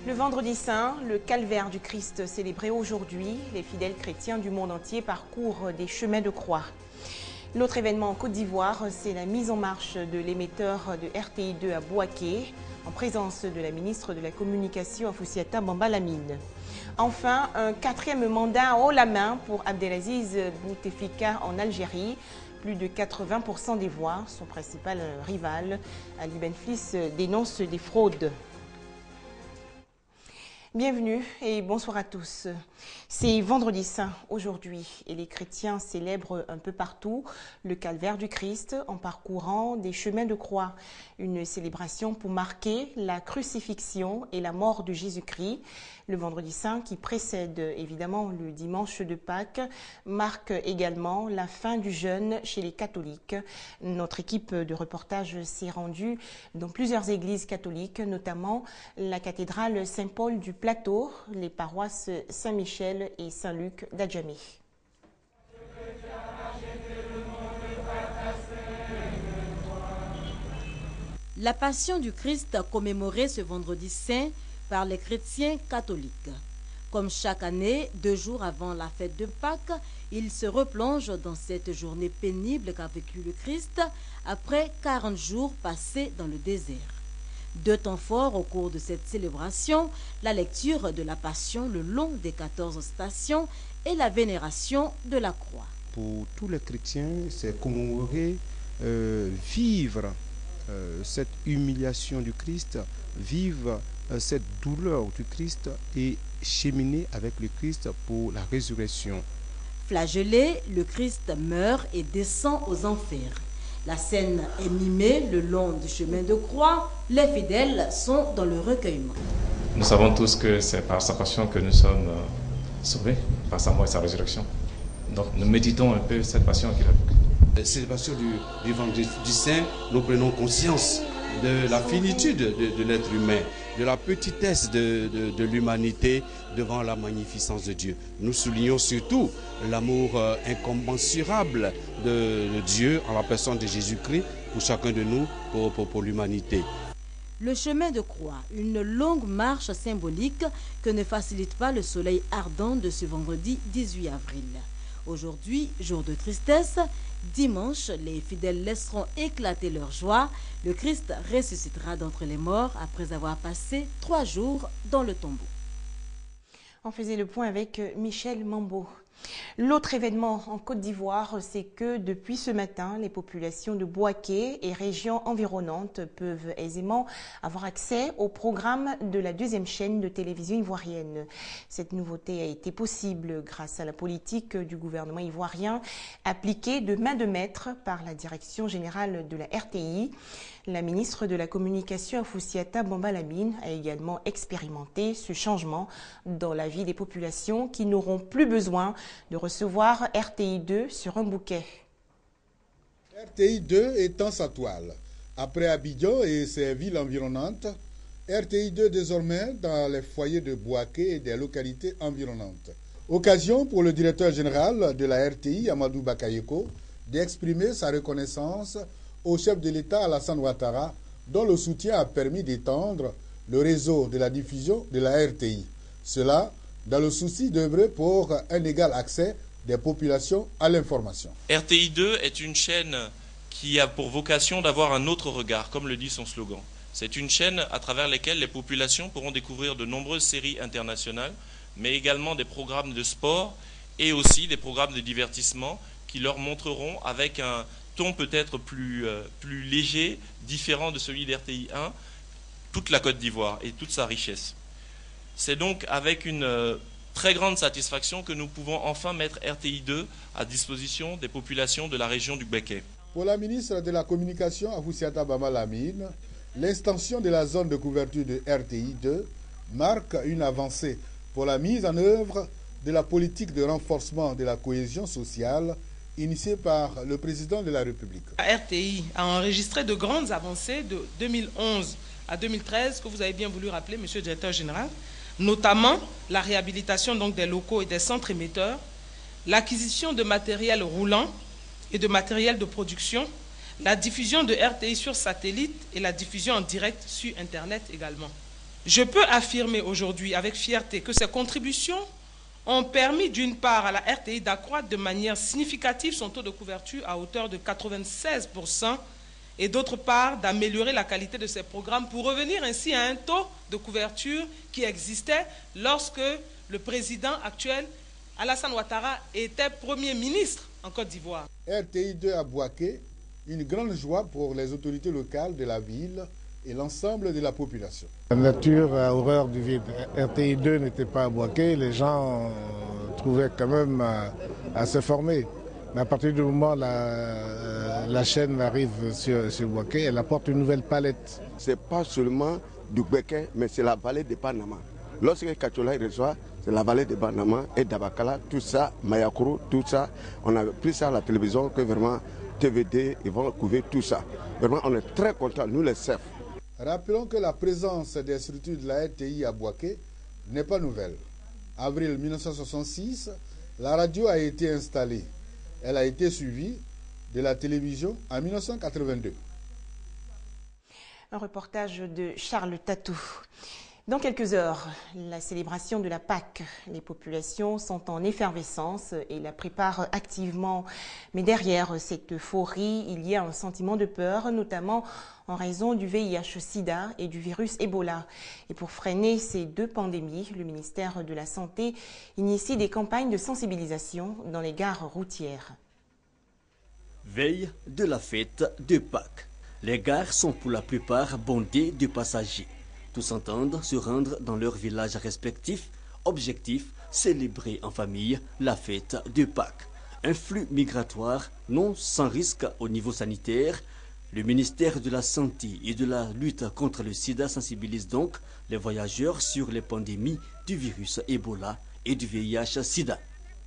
Le vendredi saint, le calvaire du Christ célébré aujourd'hui, les fidèles chrétiens du monde entier parcourent des chemins de croix. L'autre événement en Côte d'Ivoire, c'est la mise en marche de l'émetteur de RTI2 à Bouaké, en présence de la ministre de la Communication Afoussiata Bamba Lamine. Enfin, un quatrième mandat haut la main pour Abdelaziz Bouteflika en Algérie. Plus de 80% des voix, son principal rival, Ali Benflis, dénonce des fraudes. Bienvenue et bonsoir à tous. C'est vendredi saint aujourd'hui et les chrétiens célèbrent un peu partout le calvaire du Christ en parcourant des chemins de croix. Une célébration pour marquer la crucifixion et la mort de Jésus-Christ. Le vendredi saint qui précède évidemment le dimanche de Pâques marque également la fin du jeûne chez les catholiques. Notre équipe de reportage s'est rendue dans plusieurs églises catholiques, notamment la cathédrale Saint-Paul du Plateau, les paroisses Saint-Michel et Saint-Luc d'Adjamé. La Passion du Christ commémorée ce vendredi saint par les chrétiens catholiques. Comme chaque année, 2 jours avant la fête de Pâques, ils se replongent dans cette journée pénible qu'a vécu le Christ après 40 jours passés dans le désert. 2 temps forts au cours de cette célébration, la lecture de la Passion le long des 14 stations et la vénération de la croix. Pour tous les chrétiens, c'est commémorer, vivre cette humiliation du Christ, vivre cette douleur du Christ et cheminer avec le Christ pour la résurrection. Flagellé, le Christ meurt et descend aux enfers. La scène est mimée le long du chemin de croix. Les fidèles sont dans le recueillement. Nous savons tous que c'est par sa passion que nous sommes sauvés, par sa mort et sa résurrection. Donc nous méditons un peu cette passion qu'il a vécue. Célébration du vendredi saint, nous prenons conscience de la finitude de l'être humain, de la petitesse de l'humanité devant la magnificence de Dieu. Nous soulignons surtout l'amour incommensurable de Dieu en la personne de Jésus-Christ pour chacun de nous, pour l'humanité. Le chemin de croix, une longue marche symbolique que ne facilite pas le soleil ardent de ce vendredi 18 avril. Aujourd'hui, jour de tristesse, dimanche, les fidèles laisseront éclater leur joie. Le Christ ressuscitera d'entre les morts après avoir passé 3 jours dans le tombeau. On faisait le point avec Michel Mambo. L'autre événement en Côte d'Ivoire, c'est que depuis ce matin, les populations de Bouaké et régions environnantes peuvent aisément avoir accès au programme de la 2e chaîne de télévision ivoirienne. Cette nouveauté a été possible grâce à la politique du gouvernement ivoirien appliquée de main de maître par la direction générale de la RTI. La ministre de la Communication Afoussiata Bamba Lamine a également expérimenté ce changement dans la vie des populations qui n'auront plus besoin de recevoir RTI2 sur un bouquet. RTI2 étend sa toile. Après Abidjan et ses villes environnantes, RTI2 désormais dans les foyers de Bouaké et des localités environnantes. Occasion pour le directeur général de la RTI, Amadou Bakayoko, d'exprimer sa reconnaissance au chef de l'État Alassane Ouattara, dont le soutien a permis d'étendre le réseau de la diffusion de la RTI. Cela dans le souci d'œuvrer pour un égal accès des populations à l'information. RTI2 est une chaîne qui a pour vocation d'avoir un autre regard, comme le dit son slogan. C'est une chaîne à travers laquelle les populations pourront découvrir de nombreuses séries internationales, mais également des programmes de sport et aussi des programmes de divertissement qui leur montreront avec un ton peut-être plus léger, différent de celui d'RTI1, toute la Côte d'Ivoire et toute sa richesse. C'est donc avec une très grande satisfaction que nous pouvons enfin mettre RTI2 à disposition des populations de la région du Béquet. Pour la ministre de la Communication Afoussiata Bamba Lamine, l'extension de la zone de couverture de RTI2 marque une avancée pour la mise en œuvre de la politique de renforcement de la cohésion sociale initiée par le président de la République. La RTI a enregistré de grandes avancées de 2011 à 2013, que vous avez bien voulu rappeler, monsieur le directeur général, notamment la réhabilitation donc des locaux et des centres émetteurs, l'acquisition de matériel roulant et de matériel de production, la diffusion de RTI sur satellite et la diffusion en direct sur Internet également. Je peux affirmer aujourd'hui avec fierté que ces contributions ont permis d'une part à la RTI d'accroître de manière significative son taux de couverture à hauteur de 96% et d'autre part d'améliorer la qualité de ses programmes pour revenir ainsi à un taux de couverture qui existait lorsque le président actuel, Alassane Ouattara, était Premier ministre en Côte d'Ivoire. RTI 2 à Bouaké, une grande joie pour les autorités locales de la ville et l'ensemble de la population. La nature a horreur du vide. RTI 2 n'était pas à Bouaké, les gens trouvaient quand même à se former. Mais à partir du moment où la chaîne arrive sur Bouaké, elle apporte une nouvelle palette. Ce n'est pas seulement du Bouaké, mais c'est la vallée de Panama. Lorsque Kachola reçoit, c'est la vallée de Panama et d'Abakala, tout ça, Mayakoro, tout ça. On a pris ça à la télévision que vraiment TVD, ils vont couvrir tout ça. Vraiment, on est très contents, nous les chefs. Rappelons que la présence des structures de la RTI à Bouaké n'est pas nouvelle. Avril 1966, la radio a été installée. Elle a été suivie de la télévision en 1982. Un reportage de Charles Tatou. Dans quelques heures, la célébration de la Pâque. Les populations sont en effervescence et la préparent activement. Mais derrière cette euphorie, il y a un sentiment de peur, notamment en raison du VIH-Sida et du virus Ebola. Et pour freiner ces deux pandémies, le ministère de la Santé initie des campagnes de sensibilisation dans les gares routières. Veille de la fête de Pâques. Les gares sont pour la plupart bondées de passagers. Tous s'entendent se rendre dans leurs villages respectifs. Objectif, célébrer en famille la fête de Pâques. Un flux migratoire non sans risque au niveau sanitaire. Le ministère de la Santé et de la lutte contre le sida sensibilise donc les voyageurs sur les pandémies du virus Ebola et du VIH-Sida.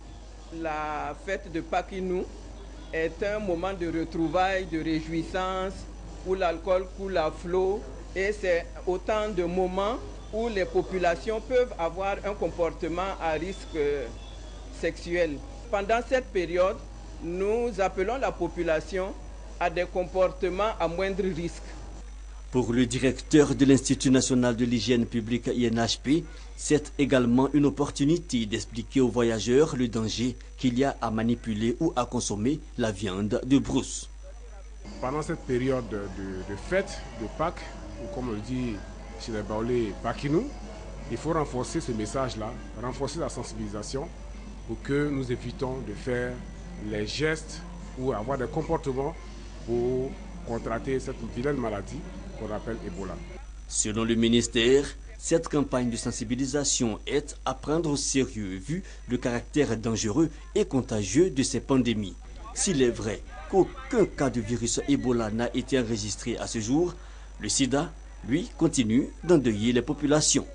La fête de Pâques est un moment de retrouvailles, de réjouissance, où l'alcool coule à flot. Et c'est autant de moments où les populations peuvent avoir un comportement à risque sexuel. Pendant cette période, nous appelons la population à des comportements à moindre risque. Pour le directeur de l'Institut national de l'hygiène publique INHP, c'est également une opportunité d'expliquer aux voyageurs le danger qu'il y a à manipuler ou à consommer la viande de brousse. Pendant cette période de fête, de Pâques, ou comme on le dit chez les Baoulés, Pakinou, il faut renforcer ce message-là, renforcer la sensibilisation pour que nous évitons de faire les gestes ou avoir des comportements pour contracter cette vilaine maladie qu'on appelle Ebola. Selon le ministère, cette campagne de sensibilisation est à prendre au sérieux vu le caractère dangereux et contagieux de ces pandémies. S'il est vrai qu'aucun cas de virus Ebola n'a été enregistré à ce jour, le sida, lui, continue d'endeuiller les populations.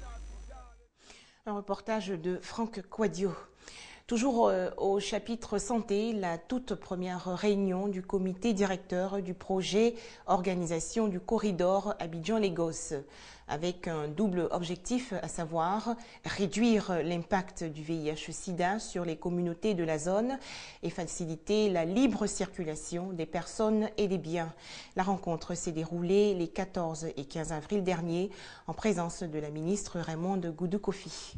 Un reportage de Franck Quadio. Toujours au chapitre santé, la toute première réunion du comité directeur du projet Organisation du corridor Abidjan-Lagos, avec un double objectif, à savoir réduire l'impact du VIH-Sida sur les communautés de la zone et faciliter la libre circulation des personnes et des biens. La rencontre s'est déroulée les 14 et 15 avril dernier en présence de la ministre Raymonde Goudou-Kofi.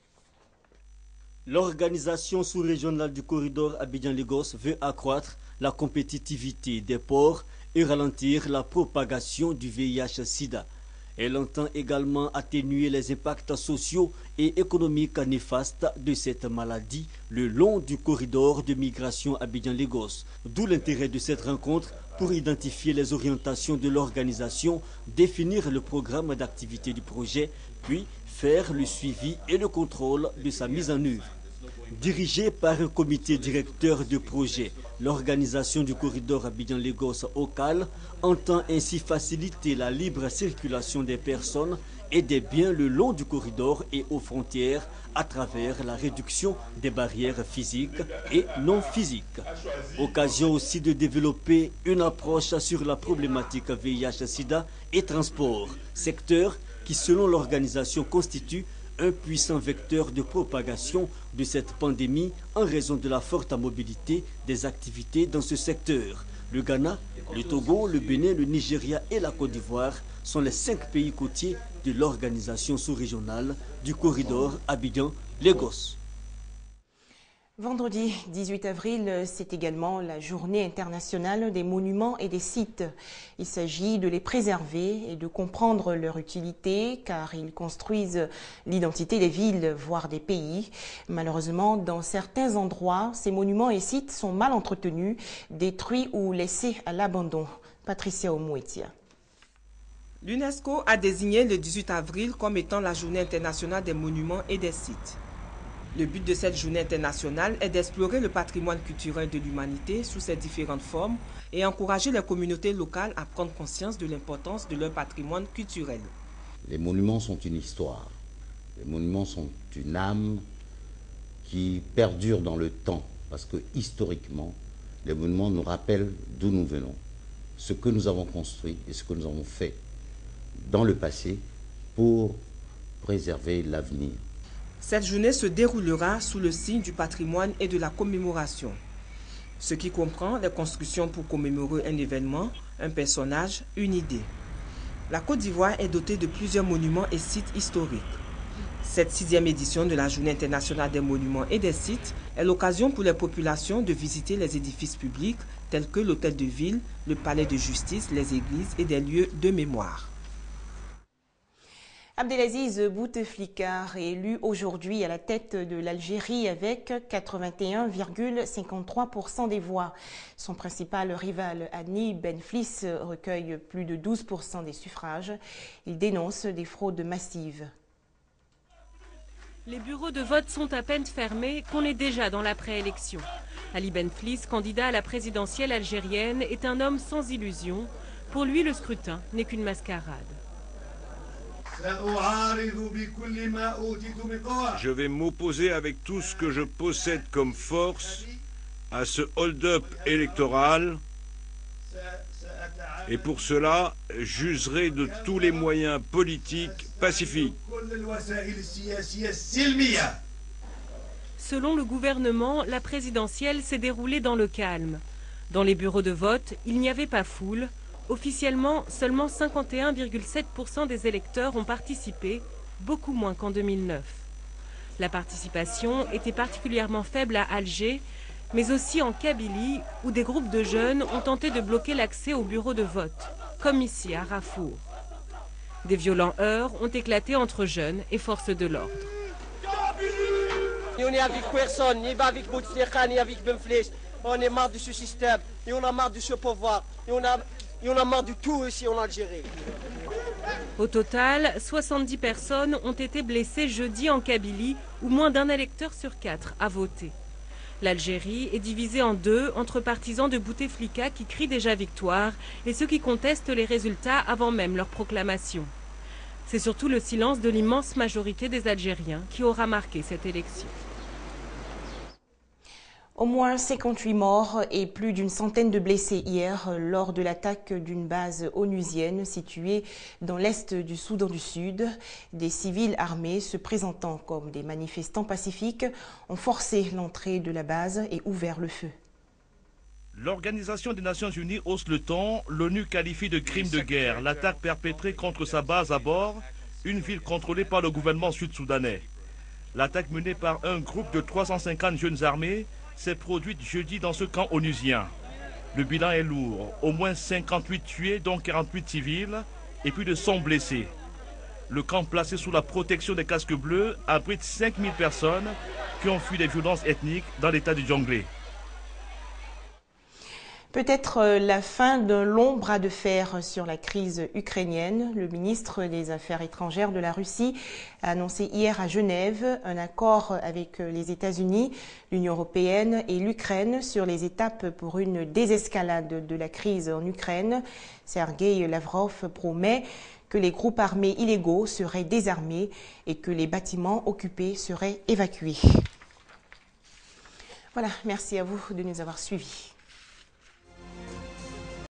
L'organisation sous-régionale du corridor Abidjan-Lagos veut accroître la compétitivité des ports et ralentir la propagation du VIH-Sida. Elle entend également atténuer les impacts sociaux et économiques néfastes de cette maladie le long du corridor de migration Abidjan-Lagos. D'où l'intérêt de cette rencontre pour identifier les orientations de l'organisation, définir le programme d'activité du projet, puis faire le suivi et le contrôle de sa mise en œuvre. Dirigée par un comité directeur de projet, l'organisation du corridor Abidjan-Lagos OCAL entend ainsi faciliter la libre circulation des personnes et des biens le long du corridor et aux frontières à travers la réduction des barrières physiques et non physiques. Occasion aussi de développer une approche sur la problématique VIH-Sida et transport, secteur qui selon l'organisation constitue un puissant vecteur de propagation de cette pandémie en raison de la forte mobilité des activités dans ce secteur. Le Ghana, le Togo, le Bénin, le Nigeria et la Côte d'Ivoire sont les 5 pays côtiers de l'organisation sous-régionale du corridor Abidjan-Lagos. Vendredi 18 avril, c'est également la journée internationale des monuments et des sites. Il s'agit de les préserver et de comprendre leur utilité car ils construisent l'identité des villes, voire des pays. Malheureusement, dans certains endroits, ces monuments et sites sont mal entretenus, détruits ou laissés à l'abandon. Patricia Omouetia. L'UNESCO a désigné le 18 avril comme étant la journée internationale des monuments et des sites. Le but de cette journée internationale est d'explorer le patrimoine culturel de l'humanité sous ses différentes formes et encourager les communautés locales à prendre conscience de l'importance de leur patrimoine culturel. Les monuments sont une histoire. Les monuments sont une âme qui perdure dans le temps parce que historiquement, les monuments nous rappellent d'où nous venons, ce que nous avons construit et ce que nous avons fait dans le passé pour préserver l'avenir. Cette journée se déroulera sous le signe du patrimoine et de la commémoration, ce qui comprend les constructions pour commémorer un événement, un personnage, une idée. La Côte d'Ivoire est dotée de plusieurs monuments et sites historiques. Cette 6e édition de la Journée internationale des monuments et des sites est l'occasion pour les populations de visiter les édifices publics tels que l'hôtel de ville, le palais de justice, les églises et des lieux de mémoire. Abdelaziz Bouteflika est élu aujourd'hui à la tête de l'Algérie avec 81,53% des voix. Son principal rival, Hani Benflis, recueille plus de 12% des suffrages. Il dénonce des fraudes massives. Les bureaux de vote sont à peine fermés qu'on est déjà dans la préélection. Ali Benflis, candidat à la présidentielle algérienne, est un homme sans illusion. Pour lui, le scrutin n'est qu'une mascarade. Je vais m'opposer avec tout ce que je possède comme force à ce hold-up électoral et pour cela, j'userai de tous les moyens politiques pacifiques. Selon le gouvernement, la présidentielle s'est déroulée dans le calme. Dans les bureaux de vote, il n'y avait pas foule. Officiellement, seulement 51,7% des électeurs ont participé, beaucoup moins qu'en 2009. La participation était particulièrement faible à Alger, mais aussi en Kabylie, où des groupes de jeunes ont tenté de bloquer l'accès aux bureaux de vote, comme ici à Rafour. Des violents heurts ont éclaté entre jeunes et forces de l'ordre. On n'est avec personne, ni avec Bouteflika, ni avec Benflis. On est marre de ce système, et on a marre de ce pouvoir, et on a marre de tout ici en Algérie. Au total, 70 personnes ont été blessées jeudi en Kabylie, où moins d'un électeur sur 4 a voté. L'Algérie est divisée en deux entre partisans de Bouteflika qui crient déjà victoire et ceux qui contestent les résultats avant même leur proclamation. C'est surtout le silence de l'immense majorité des Algériens qui aura marqué cette élection. Au moins 58 morts et plus d'une centaine de blessés hier lors de l'attaque d'une base onusienne située dans l'est du Soudan du Sud. Des civils armés se présentant comme des manifestants pacifiques ont forcé l'entrée de la base et ouvert le feu. L'Organisation des Nations Unies hausse le ton. L'ONU qualifie de crime de guerre l'attaque perpétrée contre sa base à bord, une ville contrôlée par le gouvernement sud-soudanais. L'attaque menée par un groupe de 350 jeunes armés s'est produite jeudi dans ce camp onusien. Le bilan est lourd, au moins 58 tués, dont 48 civils, et plus de 100 blessés. Le camp placé sous la protection des casques bleus abrite 5000 personnes qui ont fui des violences ethniques dans l'état du Jonglei. Peut-être la fin d'un long bras de fer sur la crise ukrainienne. Le ministre des Affaires étrangères de la Russie a annoncé hier à Genève un accord avec les États-Unis, l'Union européenne et l'Ukraine sur les étapes pour une désescalade de la crise en Ukraine. Sergueï Lavrov promet que les groupes armés illégaux seraient désarmés et que les bâtiments occupés seraient évacués. Voilà, merci à vous de nous avoir suivis.